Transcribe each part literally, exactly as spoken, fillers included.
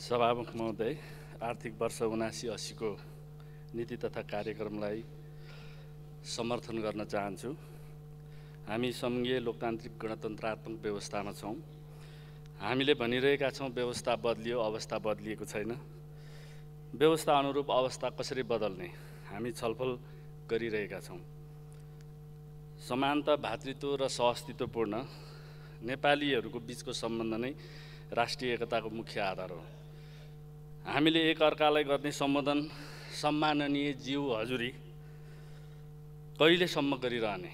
सभामुख महोदय, आर्थिक वर्ष उनासी अस्सी को नीति तथा कार्यक्रमलाई समर्थन गर्न चाहन्छु। हामी संघीय लोकतान्त्रिक गणतन्त्रात्मक व्यवस्थामा छौँ। हामीले भनिरहेका छौँ व्यवस्था बदलियो, अवस्था बदलिएको छैन। व्यवस्था अनुरूप अवस्था कसरी बदल्ने हामी छलफल गरिरहेका छौँ। समानता, भातृत्व र सहअस्तित्वपूर्ण नेपालीहरूको बीचको सम्बन्ध नै राष्ट्रिय एकताको मुख्य आधार हो। हामीले एक अर्कालाई गर्ने सम्बोधन सम्माननीय जीव हजुरी कहिलेसम्म गरिरहने?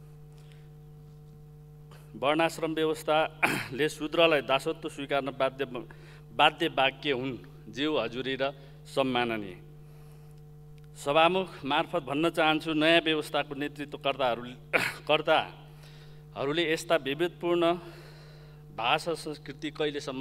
वर्णाश्रम व्यवस्थाले शूद्रलाई दासत्व स्वीकार्न बाध्य बाध्य वाक्य हुन् जीव हजुरी र सम्माननीय। सभामुख मार्फत भन्न चाहन्छु, नयाँ व्यवस्थाको नेतृत्वकर्ताहरू कर्ताहरूले यस्ता विविधपूर्ण भाषा संस्कृति कहिलेसम्म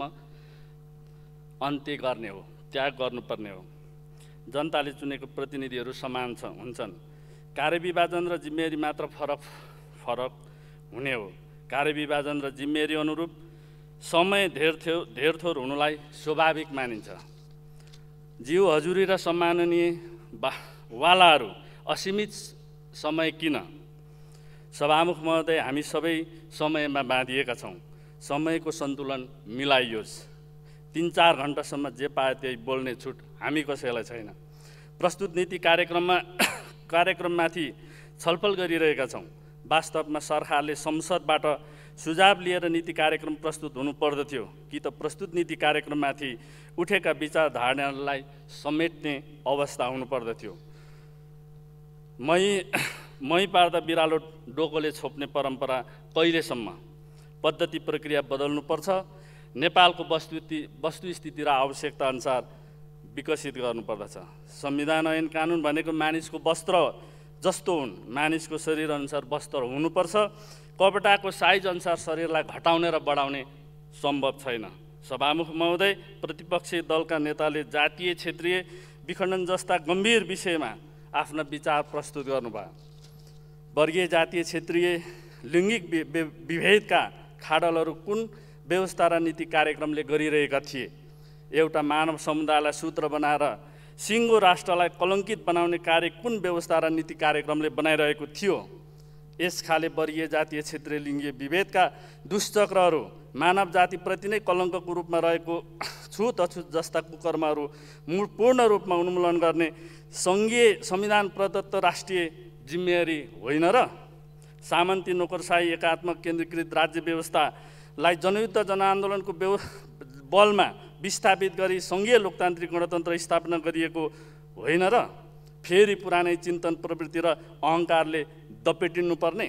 अन्त्य गर्ने हो, त्याग गर्नुपर्ने हो। जनताले चुनेको प्रतिनिधिहरू समान छ हुन्छन्। कार्यविभाजन र जिम्मेवारी मात्र फरक फरक हुने हो। कार्यविभाजन र जिम्मेवारी अनुरूप समय धेर थो धेर थोर हुनुलाई स्वाभाविक मानिन्छ। जीव हजुरी र सम्माननीय वालाहरू असीमित समय किन? सभामुख महोदय, हामी सबै समयमा बाँधिएका छौँ। समयको सन्तुलन मिलाइयोस्। तीन चार घन्टासम्म जे पाए त्यही बोल्ने छुट हामी कसैलाई छैन। प्रस्तुत नीति कार्यक्रममा कार्यक्रममाथि छलफल गरिरहेका छौँ। वास्तवमा सरकारले संसदबाट सुझाव लिएर नीति कार्यक्रम प्रस्तुत हुनु पर्दथ्यो कि त प्रस्तुत नीति कार्यक्रममाथि उठेका विचारधारालाई समेट्ने अवस्था हुनु पर्दथ्यो। मै मै पार्दा बिरालो डोकोले छोप्ने परम्परा कहिलेसम्म? पद्धति प्रक्रिया बदल्नुपर्छ। नेपालको वस्तुस्थिति वस्तुस्थिति र आवश्यकता अनुसार विकसित गर्नुपर्दछ। संविधान ऐन कानुन भनेको मानिसको वस्त्र जस्तो हुन्। मानिसको शरीर अनुसार वस्त्र हुनुपर्छ। कपडाको साइज अनुसार शरीरलाई घटाउने र बढाउने सम्भव छैन। सभामुख महोदय, प्रतिपक्षी दलका नेताले जातीय क्षेत्रीय विखण्डन जस्ता गम्भीर विषयमा आफ्ना विचार प्रस्तुत गर्नुभयो। वर्गीय जातीय क्षेत्रीय लैङ्गिक विभेदका खाडलहरू कुन व्यवस्था र नीति कार्यक्रमले गरिरहेका थिए? एउटा मानव समुदायलाई सूत्र बनाएर सिङ्गो राष्ट्रलाई कलङ्कित बनाउने कार्य कुन व्यवस्था र नीति कार्यक्रमले बनाइरहेको थियो? यस खाले वर्गीय जातीय क्षेत्रीय लिङ्गीय विभेदका दुष्चक्रहरू मानव जातिप्रति नै कलङ्कको रूपमा रहेको छुत अछुत जस्ता कुकर्महरू पूर्ण रूपमा उन्मूलन गर्ने सङ्घीय संविधान प्रदत्त राष्ट्रिय जिम्मेवारी होइन र? सामन्ती नोकरशाही एकात्मक केन्द्रीकृत राज्य व्यवस्थालाई जनयुद्ध जनआन्दोलनको बलमा विस्थापित गरी सङ्घीय लोकतान्त्रिक गणतन्त्र स्थापना गरिएको होइन र? फेरि पुरानै चिन्तन प्रवृत्ति र अहङ्कारले दपेटिनुपर्ने?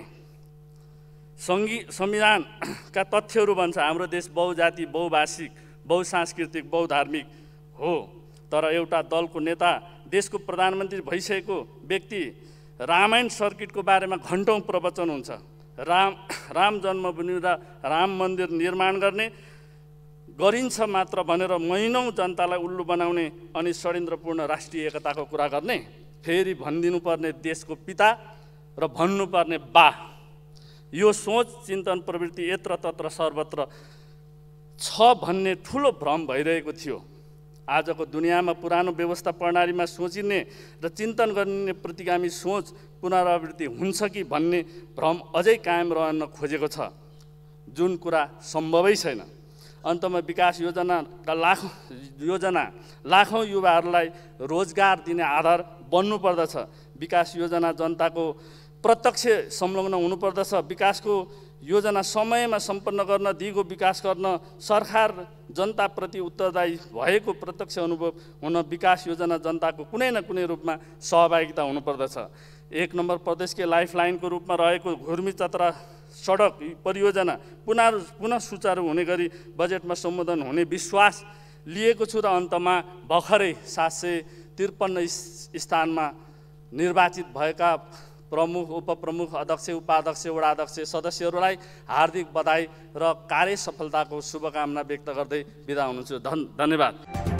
सङ्घीय संविधानका तथ्यहरू भन्छ हाम्रो देश बहुजाति, बहुभाषिक, बहुसांस्कृतिक, बहुधार्मिक हो। तर एउटा दलको नेता, देशको प्रधानमन्त्री भइसकेको व्यक्ति रामायण सर्किटको बारेमा घन्टौँ प्रवचन हुन्छ। राम राम जन्मभूमि र राम मन्दिर निर्माण गर्ने गरिन्छ मात्र भनेर महिनौँ जनतालाई उल्लु बनाउने अनि षड्यन्त्रपूर्ण राष्ट्रिय एकताको कुरा गर्ने? फेरि भनिदिनुपर्ने देशको पिता र भन्नुपर्ने बा। यो सोच चिन्तन प्रवृत्ति यत्र तत्र सर्वत्र छ भन्ने ठुलो भ्रम भइरहेको थियो। आजको दुनियाँमा पुरानो व्यवस्था प्रणालीमा सोचिने र चिन्तन गर्ने प्रतिगामी सोच पुनरावृत्ति हुन्छ कि भन्ने भ्रम अझै कायम रहन खोजेको छ, जुन कुरा सम्भवै छैन। अन्तमा विकास योजनाका लाखौँ योजना लाखौँ युवाहरूलाई रोजगार दिने आधार बन्नुपर्दछ। विकास योजना जनताको प्रत्यक्ष संलग्न हुनुपर्दछ। विकासको योजना समयमा सम्पन्न गर्न, दिगो विकास गर्न सरकार जनताप्रति उत्तरदायी भएको प्रत्यक्ष अनुभव हुन विकास योजना जनताको कुनै न कुनै रूपमा सहभागिता हुनुपर्दछ। एक नम्बर प्रदेशकै लाइफलाइनको रूपमा रहेको घुर्मी चतरा सडक परियोजना पुनः पुनः सुचारू हुने गरी बजेटमा सम्बोधन हुने विश्वास लिएको छु र अन्तमा भर्खरै सात सय त्रिपन्न स्थानमा निर्वाचित भएका प्रमुख, उपप्रमुख, अध्यक्ष, उपाध्यक्ष, वडाध्यक्ष, सदस्यहरूलाई हार्दिक बधाई र कार्य सफलताको शुभकामना व्यक्त गर्दै बिदा हुन्छु। धन धन्यवाद।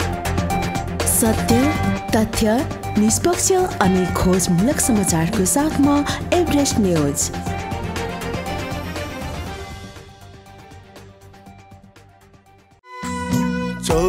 सत्य, तथ्य, निष्पक्ष अनि खोजमूलक समाचारको साथमा एभरेस्ट न्यूज।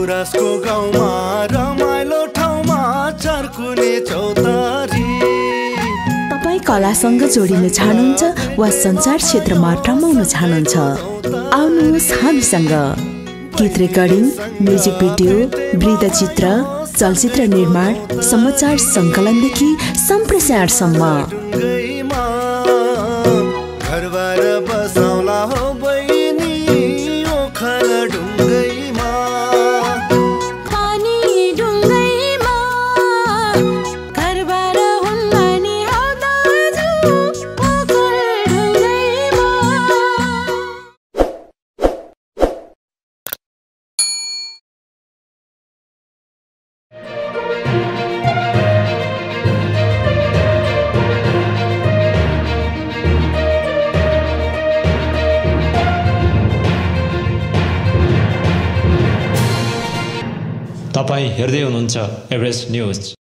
गुराँसको गाउँमा रमाइलो ठाउँमा चर्कुने चौतारी। तपाईँ कलासँग जोडिन चाहनुहुन्छ वा सञ्चार क्षेत्रमा रमाउन चाहनुहुन्छ, आउनुहोस् हामीसँग। गीत रेकर्डिङ, म्युजिक भिडियो, वृत्तचित्र, चलचित्र निर्माण, समाचार सङ्कलनदेखि सम्प्रेषणसम्म घरबार बसाउला हो बहिनी ओखर ढुङ्गैमा। पानी ढुङ्गैमा घरबार हुन्न नि हौ दाजु ओखर ढुङ्गैमा। तपाईँ हेर्दै हुनुहुन्छ एभरेस्ट न्युज।